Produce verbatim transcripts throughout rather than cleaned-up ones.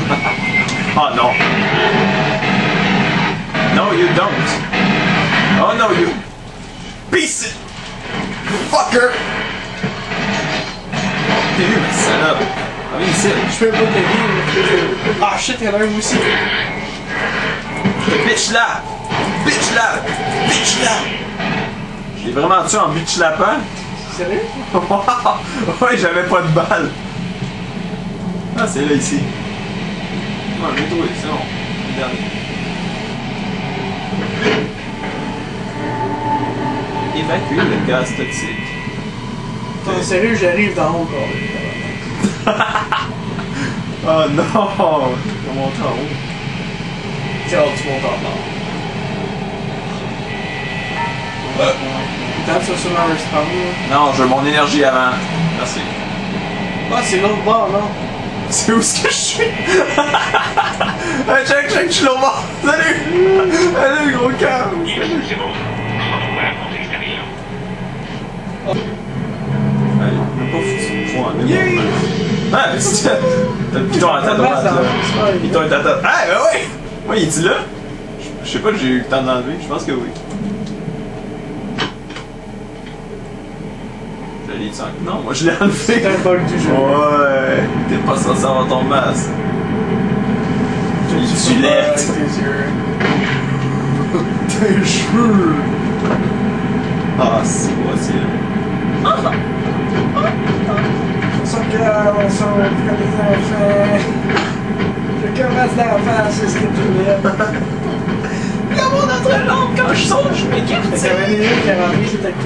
Oh non. No, you don't. Oh no, you piece of fucker. T'es vu, mais salope. Ah oui, ici. Je fais pas de vie. Ah shit, il y en a un aussi. Bitch là! Bitch là! Bitch là! J'ai vraiment tué en bitch lapin? Sérieux? Ouais, j'avais pas de balle. Ah, c'est là ici. Non, je vais trouver, c'est bon. Le dernier. Évacuer le gaz toxique. Non, sérieux, j'arrive dans haut, quoi. Oh non! On monte en haut. Tiens, tu montes en bas. Peut-être ça sur un respawn. Non, je veux mon énergie avant. Merci. Ah, c'est l'autre bord, non? C'est où est-ce que je suis? Hey, check, check, je suis là-bas! Salut! Salut, gros câble! C'est bon. On va affronter l'extérieur. Hey, on n'a pas foutu de point, mais bon. Ah, mais c'est... T'as le piton à la tête, droite, là. Le piton est à la tête. Ah, ben oui! Ouais, il est-tu là? Je sais pas, j'ai eu le temps de l'enlever. Je pense que oui. Je l'ai dit en... Non, moi je l'ai enlevé. C'est un bug du jeu. Ouais. T'es pas censé avoir ton masque. Tu l'aides. Tes yeux. Tes cheveux. Ah, c'est voici là. On s'en calme, on s'en va comme des enfants. Je commence d'enfants, c'est ce que tu veux. Comment notre lampe quand je saute, je m'écarte. Il y avait des gens qui avaient rempli cette activité.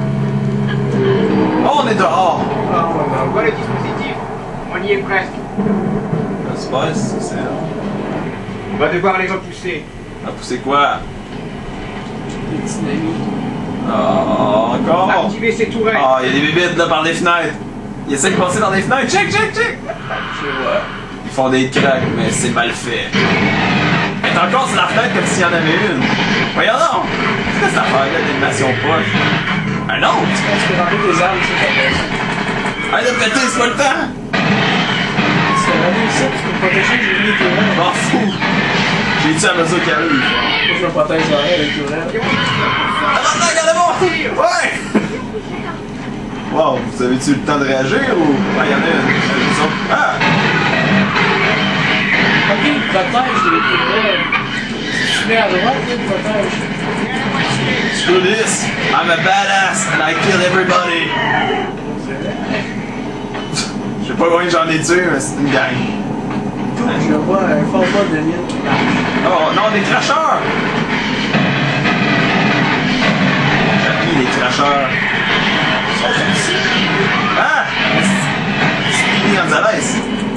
Oh, on est dehors. Ah, ouais, On voit le dispositif. On y est presque. Ça se passe, c'est là. On va devoir les repousser. Ah, pousser quoi? des petits amis. Oh, encore. Activez ces tourelles. Ah, il y a des bébites là par les fenêtres. Ils essaient de passer dans les fenêtres. Check, check, check. Je vois. Ils font des cracks, mais c'est mal fait. Elle est encore sur la fenêtre comme s'il y en avait une. Voyons donc. C'est quoi cette affaire-là d'animation poche? Un autre? Je pense que remplir des armes, c'est pas possible. Allez, de péter, c'est pas le temps. C'est ramener ici, tu peux protéger les lignes Je tourelles. m'en fous. J'ai tué à mesure qu'il y a eu. Moi, je me protège derrière avec tourelles. Ah, maintenant, regardez-moi! Ouais! Wow, vous avez-tu eu le temps de réagir ou. Ah, il y en a une. Une autre. Ah! Ok, il protège les tourelles. Si tu mets à droite, là, il protège. Screw this! I'm a badass and I kill everybody! Je sais pas combien j'en ai tué, mais c'est une gang. Je vois un fort pas de mine qui marche. Oh non, des cracheurs! J'ai mis les cracheurs. Ils sont ici. Ah! Speedy Gonzalez!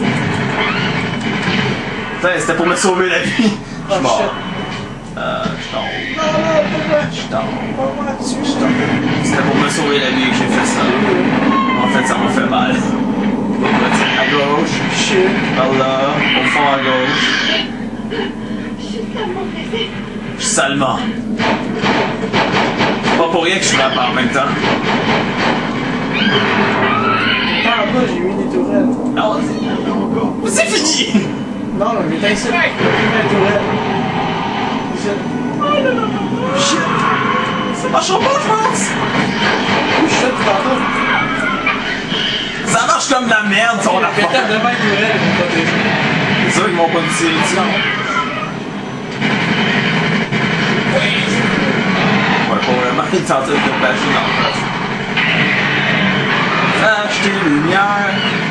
Putain, c'était pour me sauver la vie. Je suis Oh mort. shit. Euh, je tombe. Non, non, pourquoi? Je tombe. Pourquoi tu Je tombe. C'était pour me sauver la vie que j'ai fait ça. En fait, ça m'a fait mal. À gauche. Shit. Par là, au fond à gauche. Je suis salement. C'est pas pour rien que je suis là en même temps. Ah, en bas, j'ai mis des tourelles. Non, c'est fini! Non, non, mais t'as ici. J'ai mis des tourelles. Ici. Shit! Ça marchera pas, je pense! Shit, tantôt. Ça marche comme la merde, son Mais affaire! t'as devant les tourelles, ils vont protéger. C'est sûr qu'ils m'ont pas tiré dessus. Ouais, pas vraiment, ils tentaient de me bâcher dans le face. Acheter les lumières.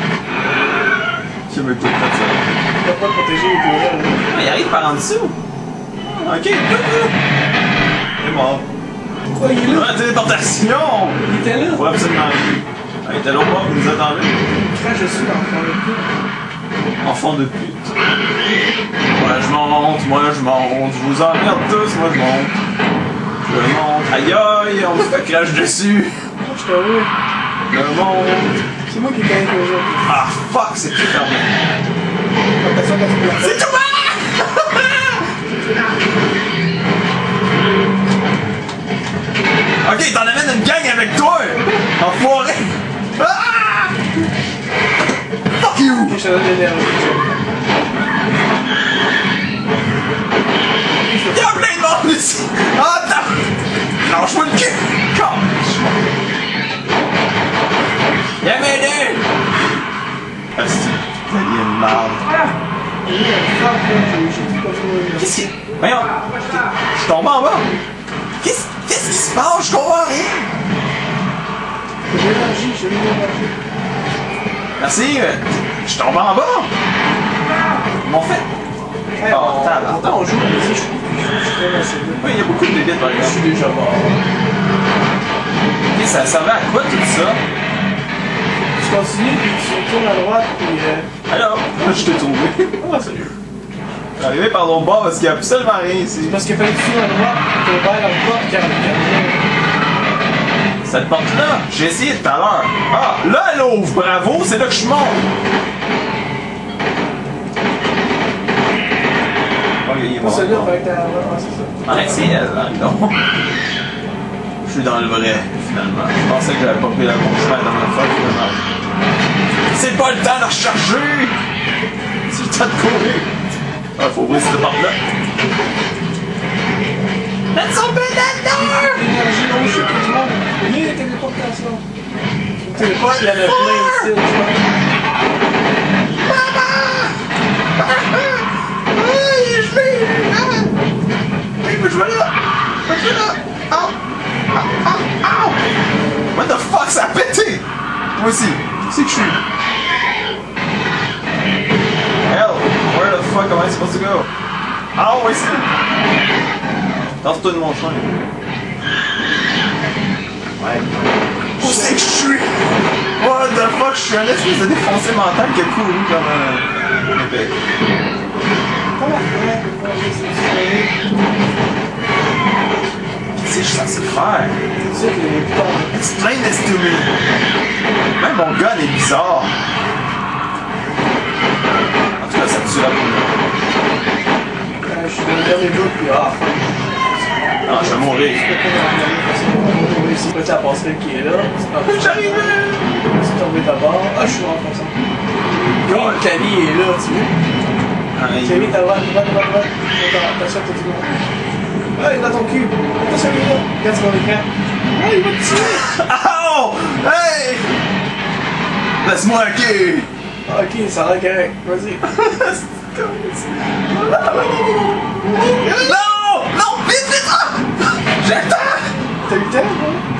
Je veux tout faire ça. Tu vas pas protéger les tourelles. Ah, il arrive par en dessous. Ok, il est mort. Pourquoi il est là? Ah, téléportation! Il était là. Ouais, absolument. Ah, il était là au bord, il nous attendait. Crash dessus dans le fond de cul. Enfant de pute. Moi je monte, moi je monte, je vous emmerde tous, moi je monte. Je monte. Aïe aïe, on se fait crash dessus. Je te vois. Je monte. C'est moi qui gagne toujours. Ah fuck, c'est tout fermé. Attention quand tu peux la faire. C'est tout bas! Ok, t'en amènes une gang avec toi! Enfoiré! Ah! Fuck you! Ok, je te donne l'énergie. il est marde. Il y a un fuck, là, j'ai- j'ai tout pas joué. Qu'est-ce qui... Voyons! Je suis tombé en bas! Qu'est-ce qu'est-ce qui se passe? Je comprends rien! J'ai de l'énergie, j'ai de l'énergie. Merci! euh, Je suis tombé en bas! Ils m'ont fait... Hey, Oh, on- tabarnak. Pourtant, on joue, mais je suis je suis très lassé. Oui, il y a beaucoup de débites par Je exemple. suis déjà mort. Ok, ça servait à quoi tout ça? Tu continues, puis tu retournes à droite, puis... Euh... Alors, je t'ai trouvé. Ah, salut. Je suis arrivé par l'autre bord parce qu'il n'y a absolument rien ici. Parce qu'il fallait que tu tournes à droite, puis t'as ouvert la porte, car... Cette porte-là, j'ai essayé tout à l'heure. Ah, là, elle ouvre, bravo, c'est là que je monte. Ok, il est Pas mort. celle-là, fallait que t'as... Ah, c'est ça. Ah, c'est elle, là, non. Je suis dans le vrai, finalement. Je pensais que j'avais pas pris la bon chemin dans ma fois, finalement. C'est pas le temps de recharger! C'est le temps de courir! Ah, faut ouvrir cette porte-là. Let's open that door! L'énergie, non, je suis plus du monde. Il y a des téléportations. Téléporte, il y en a plein ici, tu vois. Aïe, je vais! Ah! Hey, je vais là! Je vais là! Ow! Ow! Ow! Ow! What the fuck, ça a pété! Moi aussi, c'est que je suis. Hell, where the fuck am I supposed to go? Ah, ouais, c'est. Tente-toi de mon chemin. Ouais. Où c'est que je suis? What the fuck, je suis un espèce de défoncé mental qui a couru comme un épée. Comment faire pour faire ça? Qu'est-ce que je suis censé faire? Tu sais que les putains... Explain this to me! Même mon gun est bizarre. En tout cas, ça me tue la poule. Euh, je suis dans le dernier bout, puis ah, fuck. Non, je vais mourir. C'est pas ta passerelle qui est là. J'arrive! C'est tombé d'abord. Ah, je suis mort comme ça. Yo, Camille est là, tu vois. Ah, il- Camille, t'as droite, droite, droite, droite. Attention, t'as tout le monde. Ah, il est dans ton cul. Attention, il est là. Regarde sur l'écran. Ah, il va te tuer. Ow! Hey! Laisse-moi hacker! Ah, ok, ça a l'air correct. Vas-y. Non! Non! Vite, vite! Ah! J'ai le temps! T'as eu le temps,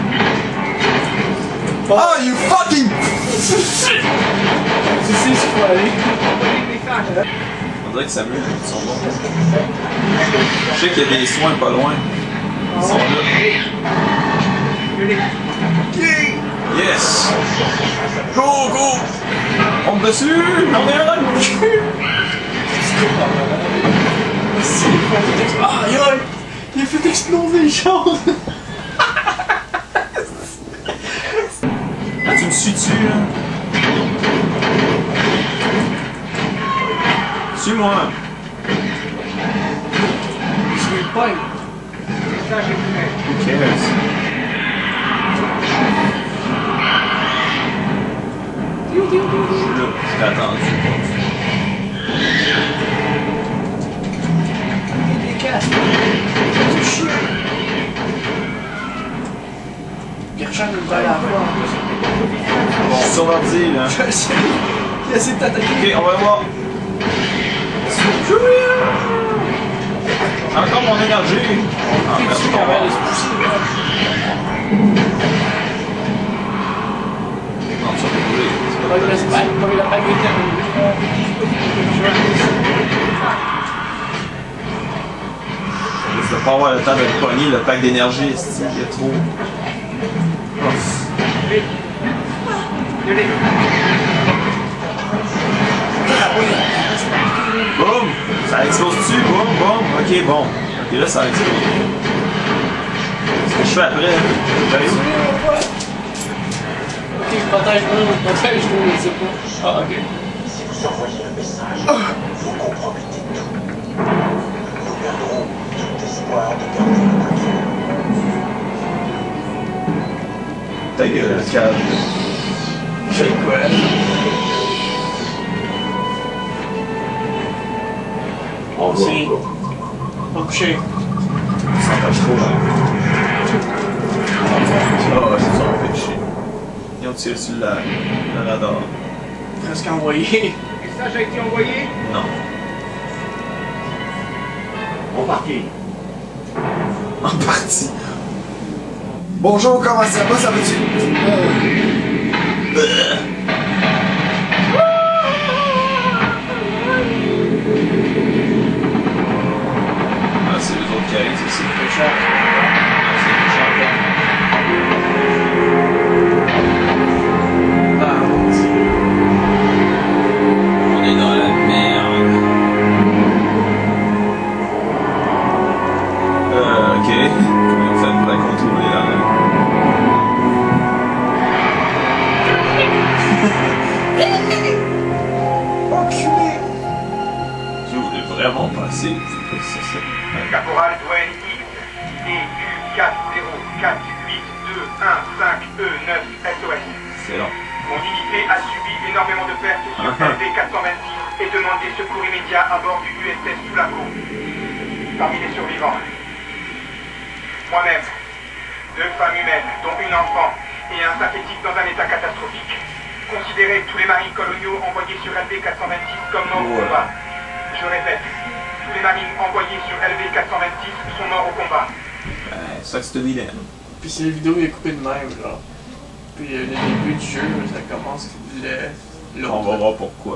toi? Oh, you fucking... Tu sais où il faut aller. On dirait que ça meurt, ils sont bons. Je sais qu'il y a des soins pas loin. Ils sont là. Yes! Go, go! On me dessus! On est là! Ah, aïe, aïe! Il a fait exploser les choses! Ah, tu me suis-tu, là? Suis-moi! Je suis pas. Who cares? Je suis là, je t'ai attendu. Les casques. C'est chiant. Gershon nous va à la fois. Bon, sur l'ordi, là. Je sais. Il essaie de t'attaquer. Ok, on va voir. Encore mon énergie! Ah, Tu merci, sais on qu'on va. va se pousser. Non, ça va bouger. On va laisser pas. On va la pas Je vais pas avoir le temps de le pogner, le pack d'énergie, esti, il y a trop. Ouf. Boum! Ça explose-tu? Boum, boum. Ok, bon. Ok, là, ça explose. Qu'est-ce que je fais après? J'arrive où? Ok, je protège nous, je protège nous, je sais pas. Ah, ok. Ta gueule, calme. Fais quoi? On s'y. On va coucher. Ça passe trop, là. Ah, c'est ça, on fait chier. Ils ont tiré sur la, le radar. Presque envoyé. message a été envoyé? Non. En partie. En partie. Bonjour, comment ça va? Ça va-tu? Euh. Ah, c'est les autres qui arrivent, c'est ça. C'est cher. Ah, c'est les champions. Ah, mon Dieu. On est dans la merde. Euh, ok. Comment on fait pour la contrôler là? Enculé. Je voulais vraiment passer. C'est pas ça, ça. Caporal Dwayne X, D U quatre zéro quatre huit deux un cinq E neuf S O S. C'est long. Mon unité a subi énormément de pertes sur L V quatre cent vingt-six et demande des secours immédiats à bord du U S S Sulaco. Parmi les survivants, moi-même, deux femmes humaines, dont une enfant, et un synthétique dans un état catastrophique. Considérez tous les marines coloniaux envoyés sur L V quatre cent vingt-six comme morts au combat. Je répète, tous les marines envoyés sur L V quatre cent vingt-six sont morts au combat. Ouais, ça c'est vilain. Puis c'est la vidéo il est coupé de même, genre. Puis euh, le début du jeu, ça commence le. On va voir pourquoi.